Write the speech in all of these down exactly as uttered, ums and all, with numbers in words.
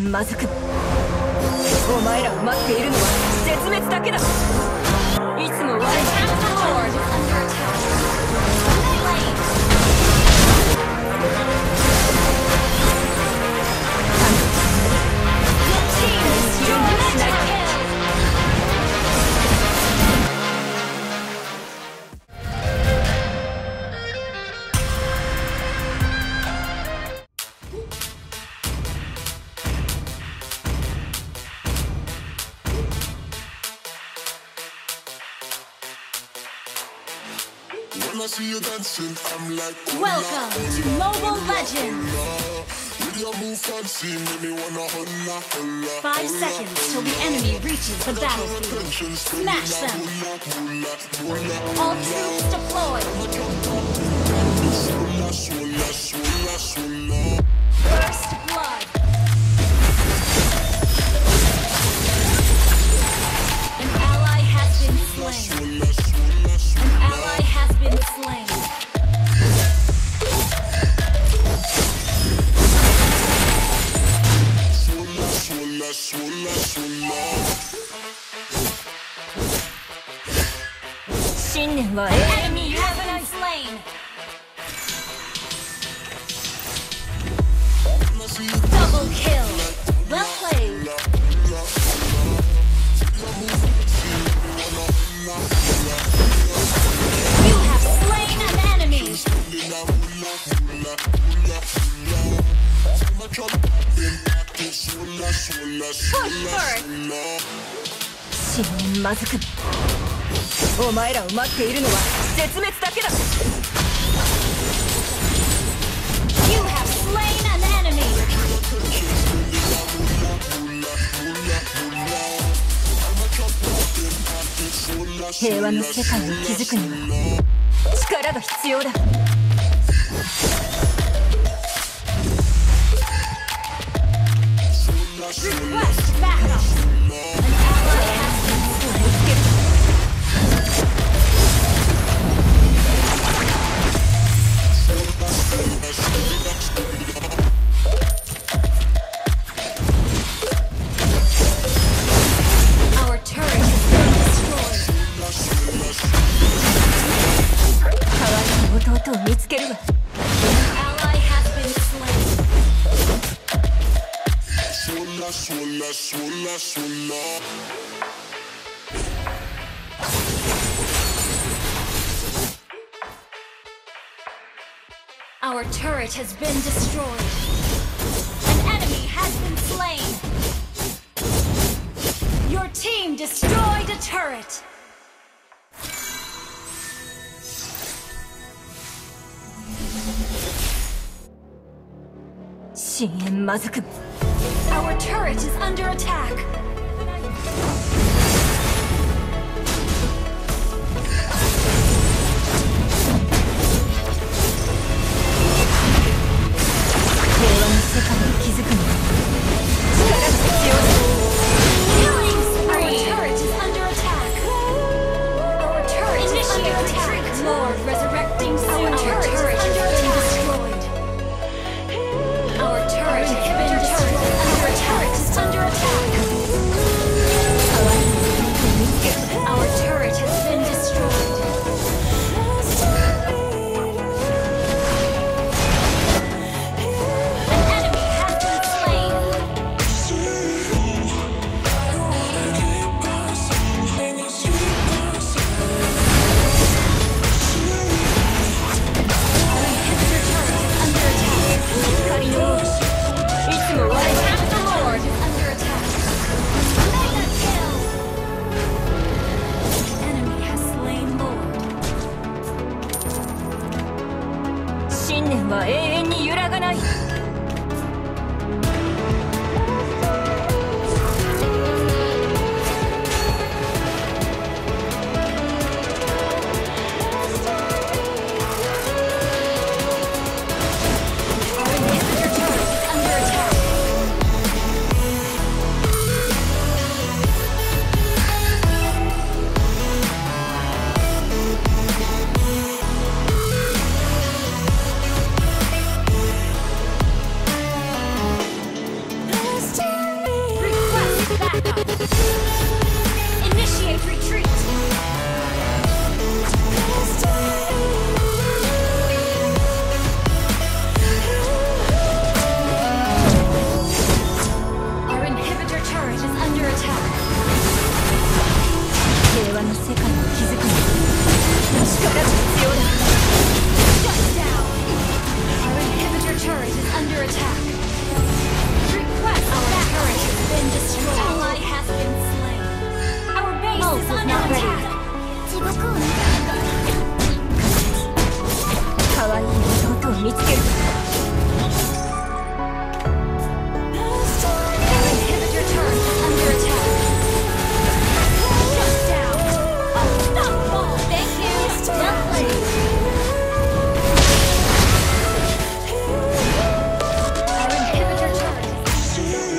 煙まずく。お前らを待っているのは絶滅だけだ。いつも我が Welcome to Mobile Legends! Five seconds till the enemy reaches the battlefield. Smash them! All troops deployed! First blood! An ally has been slain. An ally has been slain. Enemy has been slain. Double kill. Well played. You have slain an enemy. Push first. 資源まずく。お前らを待っているのは絶滅だけだ。 You have slain an enemy. 平和の世界を築くには力が必要だ。 Request backup. An ally has been slain. Our turret has been destroyed. 可愛い弟を見つけるわ。 An ally has been slain. Our turret has been destroyed. An enemy has been slain. Your team destroyed a turret. Our turret is under attack. Killing spree. Our turret is under attack. Our turret is under attack. Lord resurrecting soon. Our turret is under attack. Our turret has been destroyed. Our turret is under attack. Our turret has been destroyed. An enemy has been slain. backup. Initiate retreat. Our inhibitor turret is under attack. 平和の世界を築くには力が必要だ。 Shut down. Our inhibitor turret is under attack. Request our turret has been destroyed. Ally has been slain. Our base Oh, is it's under not ready. attack. 可愛い弟を見つける。 Our inhibitor turret is under attack. Shut down. Unstoppable. Thank you. Well played. Our inhibitor turret is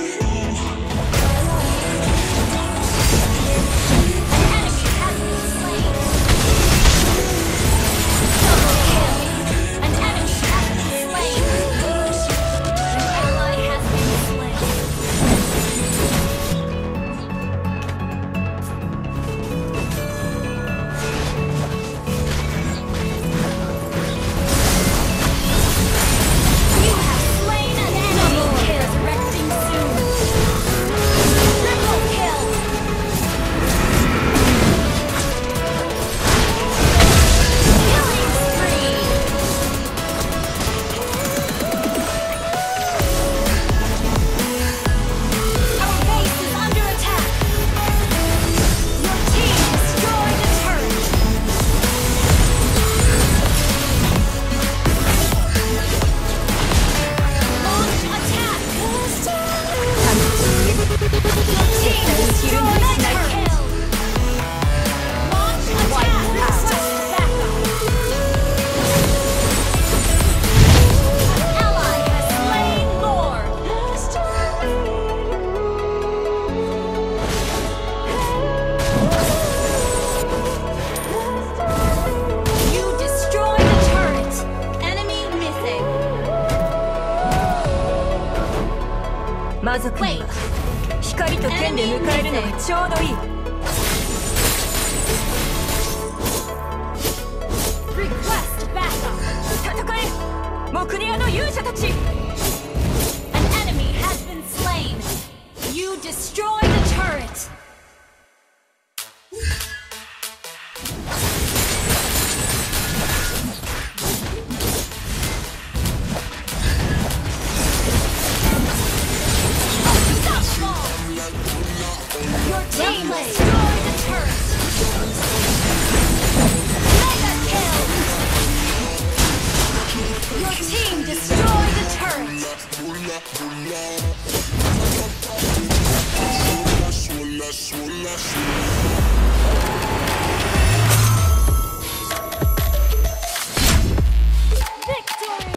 An enemy has been slain. Double kill. An enemy has been slain. An ally has been slain. You have slain an enemy. Resurrecting soon. Triple kill. Killing spree. Our base is under attack. Your team destroyed a turret. Launch attack. Your team destroyed a turret. Launch attack. Request backup. An ally has slain Lord. You destroyed a turret. Enemy missing. 魔族には光と剣で迎えるのがちょうどいい。 Request backup. 戦えモクニアの勇者たち。 An enemy has been slain. You destroyed the turret.